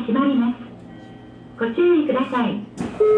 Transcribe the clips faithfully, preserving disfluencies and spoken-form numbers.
閉まります。ご注意ください。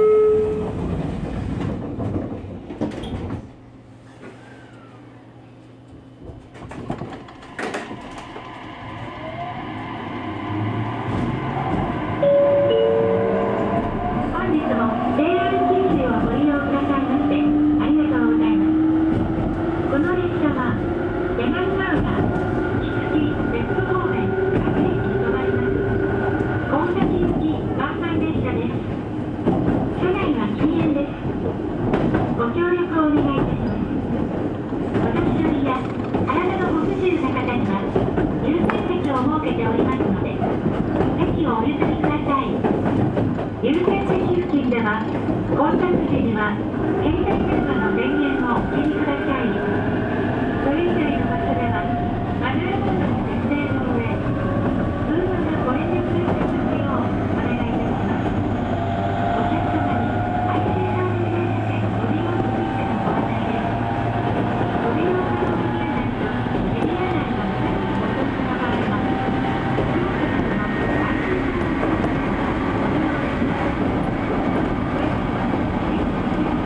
本日もジェイアール 九州をご利用くださいましてありがとうございます。この列車は柳ヶ浦、杵築、別府方面各駅に停まります。神崎行き湾岸列車です。車内は禁煙です。ご協力をお願いいたします。お年寄りや体のご不自由な方には優先席を設けておりますので席をお譲りください。優先席付近では混雑時には携帯電話の電源をお切りください。それ以外の場所ではマナーモードの設定の上通話がご遠慮くださいますようお願いいたします。お客様に アイシー サービス電車券ご利用についてのご案内です。ご利用可能な入内とエリア内の無駄にお越しの場合は福岡などの アイシー サービス電車券ご利用できます。これからは電車のや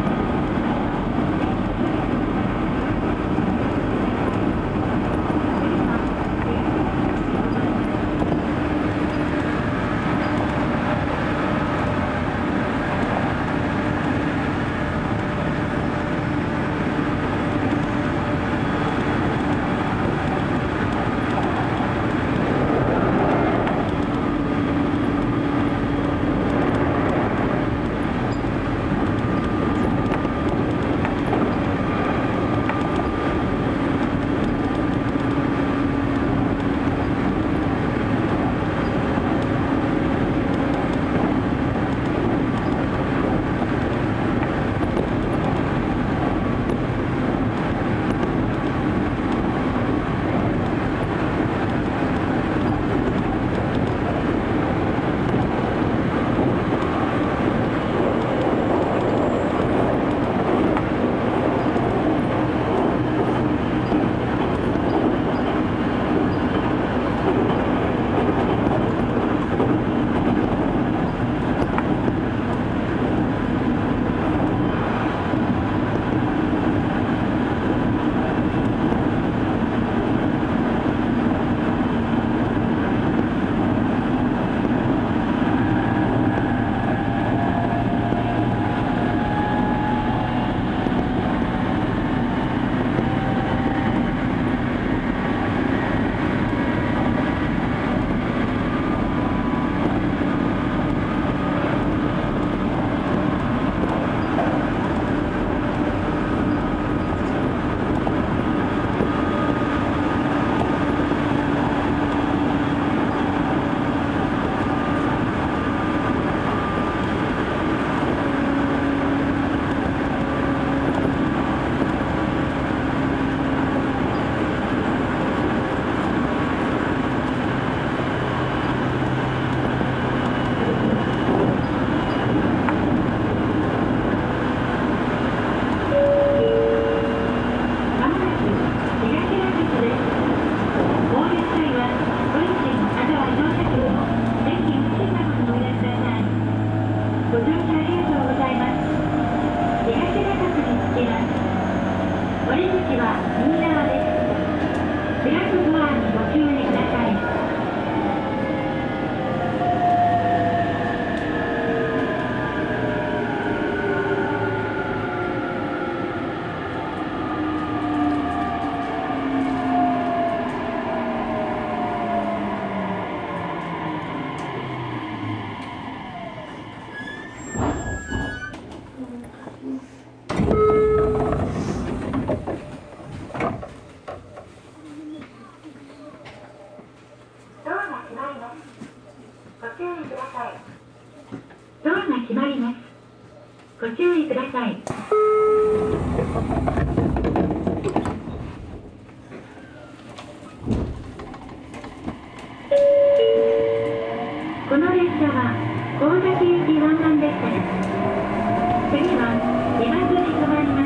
ご注意ください。この列車は神崎行き湾岸列車です。次は今津に停まります。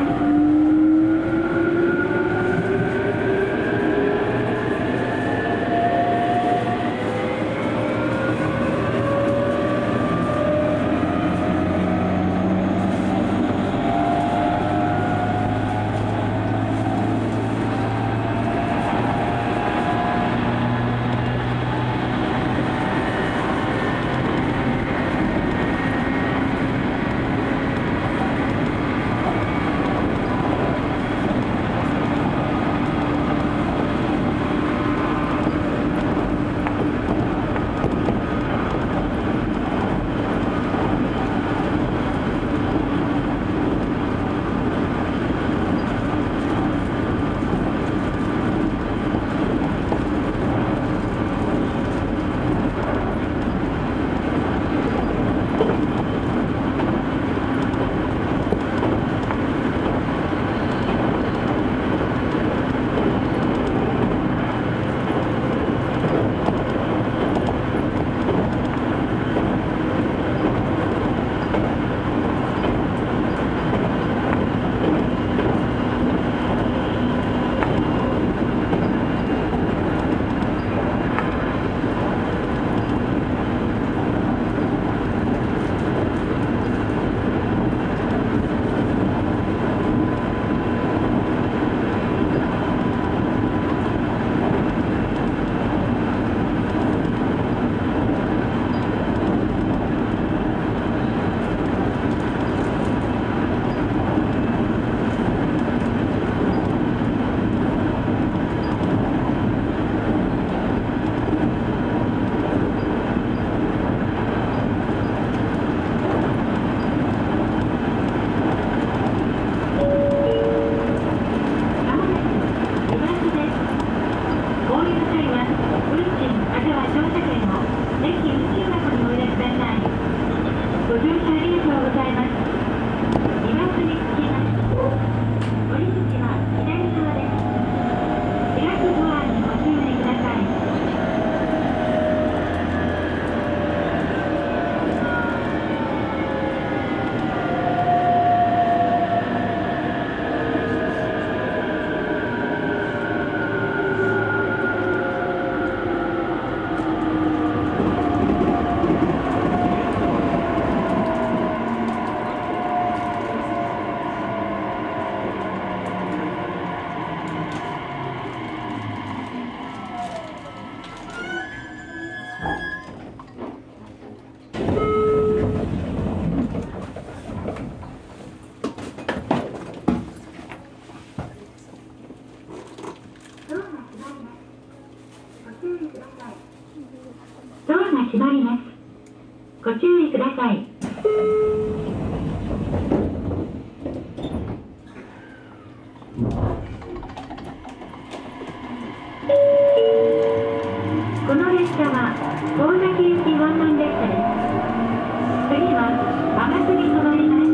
閉まります。ご注意ください。この列車は大崎行きワンマン列車です。次は天津に止まります。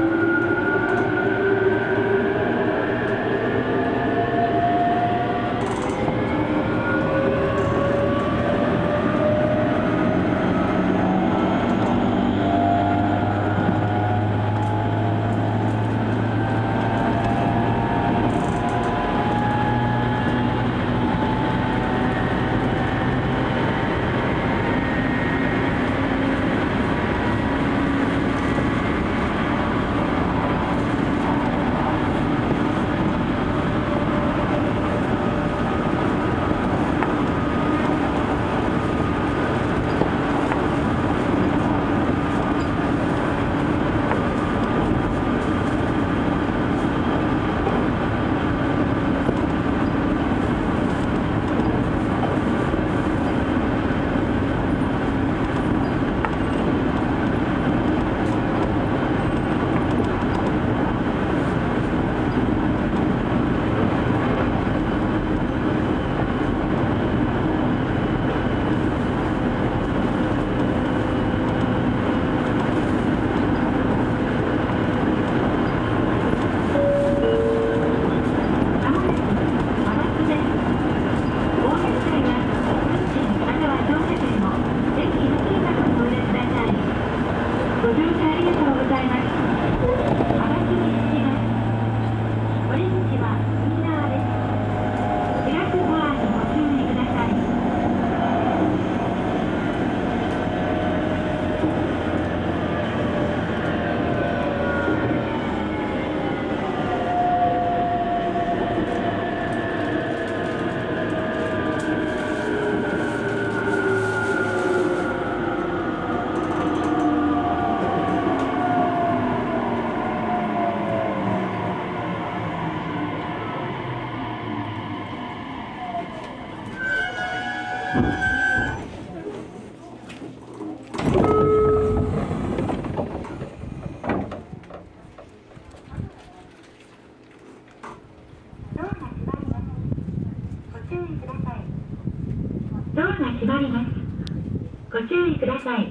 ドアが閉まります。ご注意ください。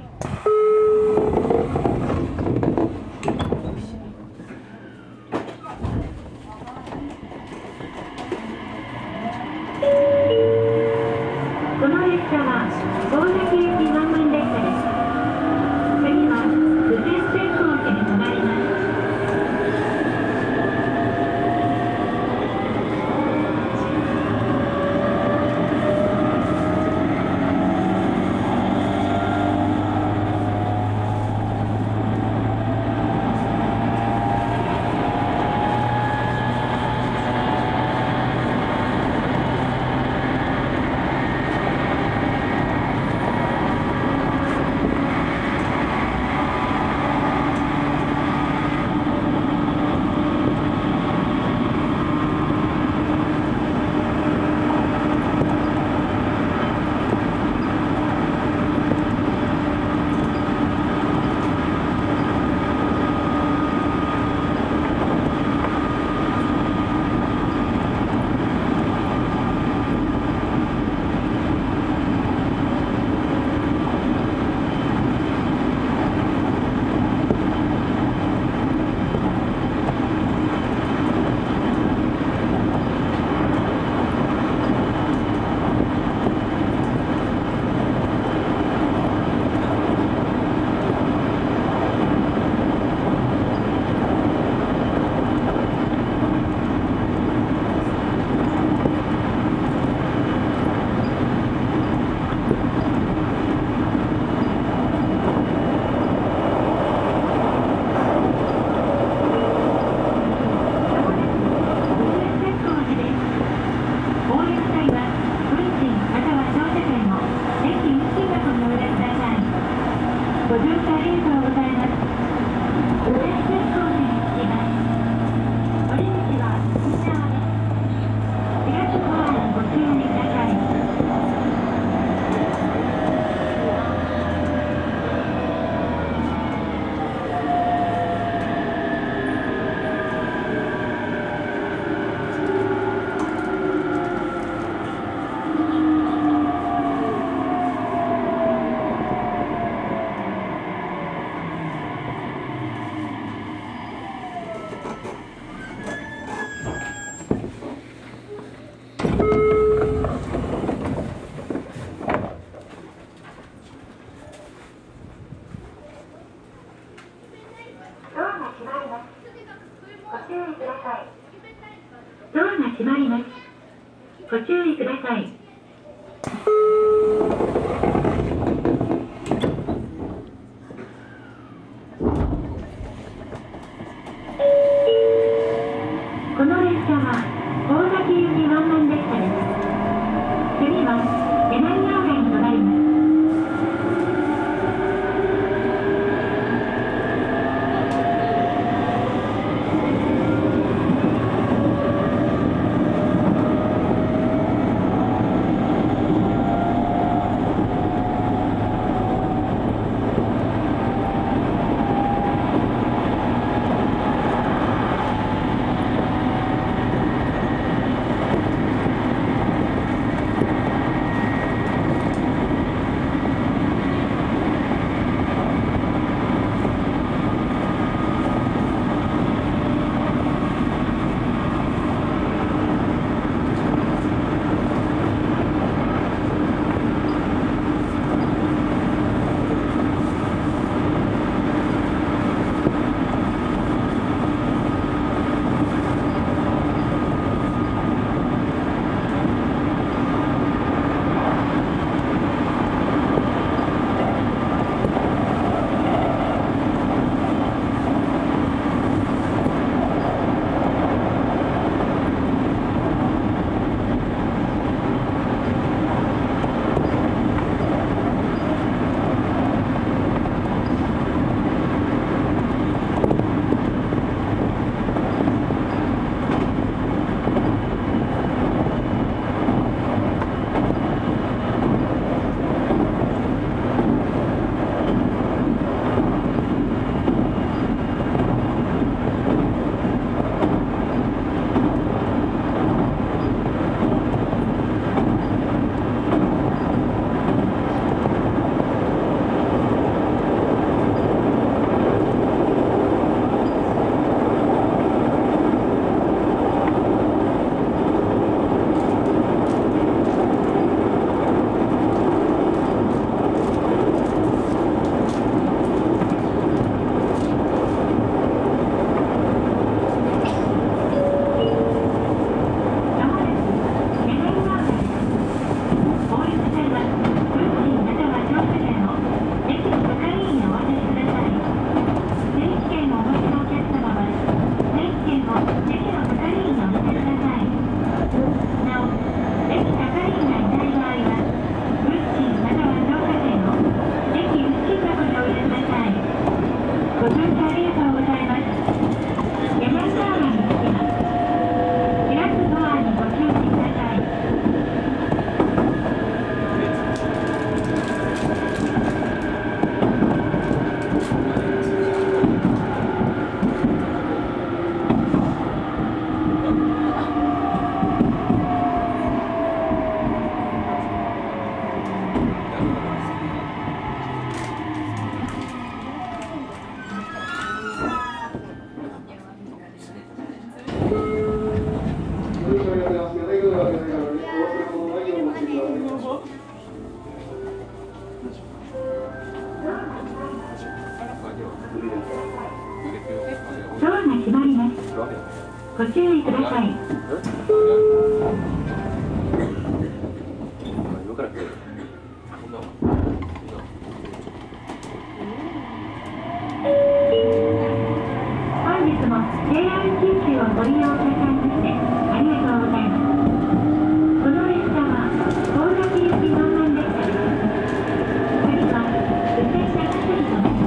この列車は大崎行きワンマン列車です。次は武前線高地に止まります。 ご注意ください。ドアが閉まります。ご注意ください。この列車は大崎行きワンマン列車です。次は柳ヶ丘に止まります。ドアが閉まります。ご注意ください。本日も ジェイアール 九州をご利用くださいましてありがとうございます。この列車は大崎行きワンマン列車です。次は宇勢長崎となります。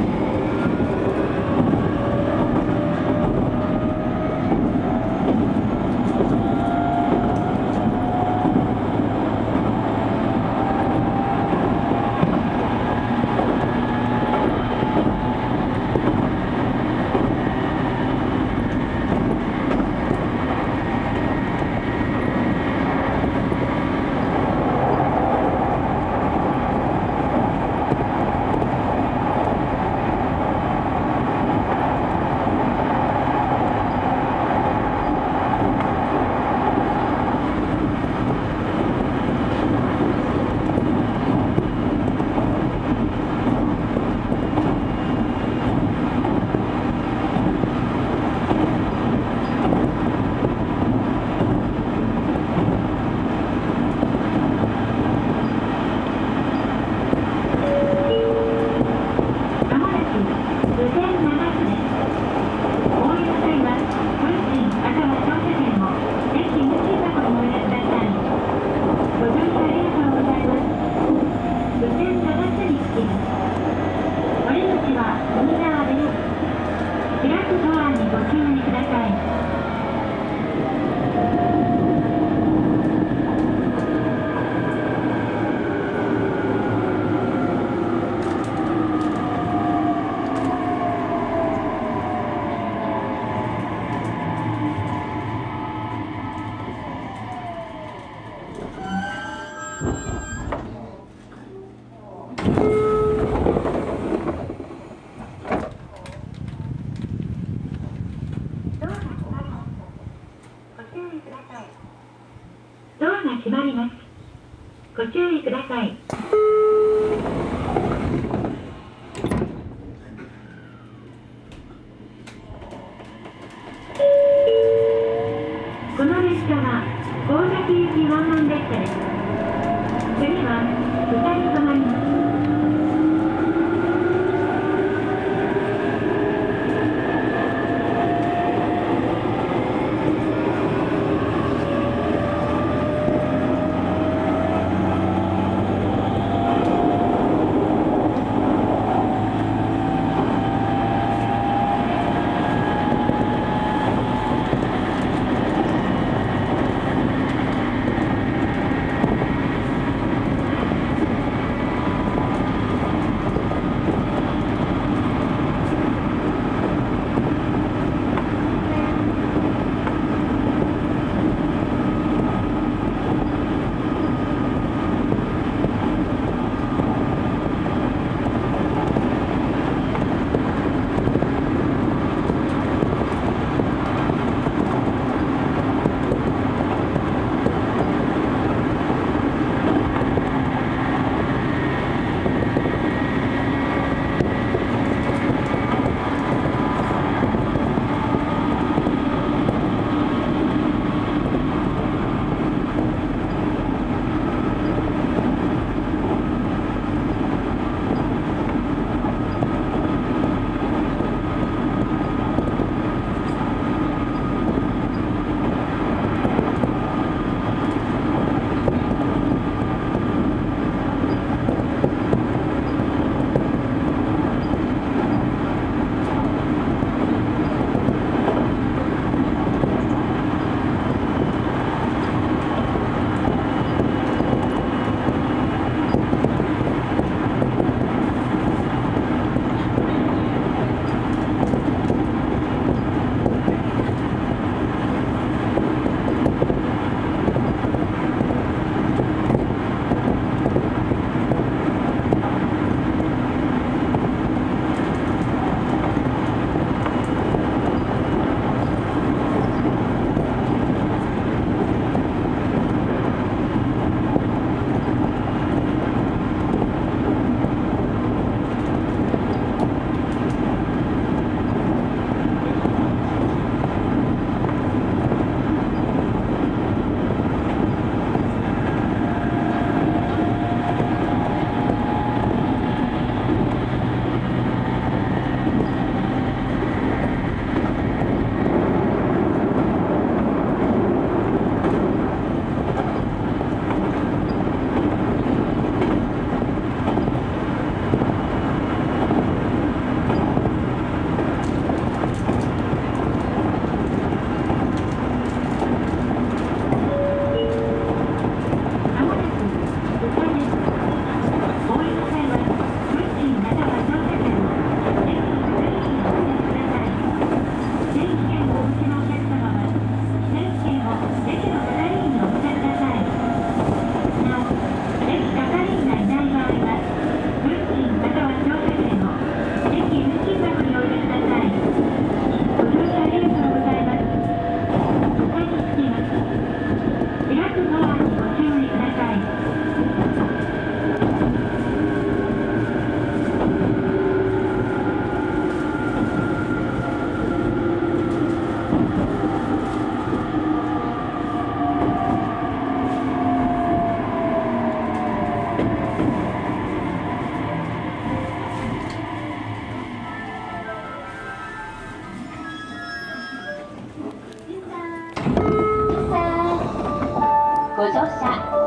ご乗車